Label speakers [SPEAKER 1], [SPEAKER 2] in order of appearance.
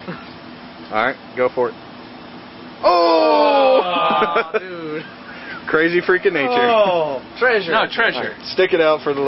[SPEAKER 1] Alright, go for it. Oh!
[SPEAKER 2] Dude.
[SPEAKER 1] Crazy freaking nature.
[SPEAKER 2] Oh, treasure.
[SPEAKER 3] No, treasure.
[SPEAKER 1] Right, stick it out for the